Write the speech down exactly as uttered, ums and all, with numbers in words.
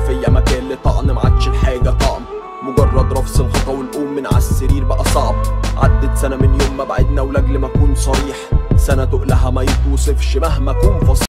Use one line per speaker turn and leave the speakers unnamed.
فيا مكان لطعن معادش الحاجة طعم، مجرد رفس الخطا والقوم من عالسرير بقى صعب. عدت سنة من يوم ما بعدنا ولاجل ما اكون صريح، سنة تقلها ما يتوصفش مهما اكون فصيح.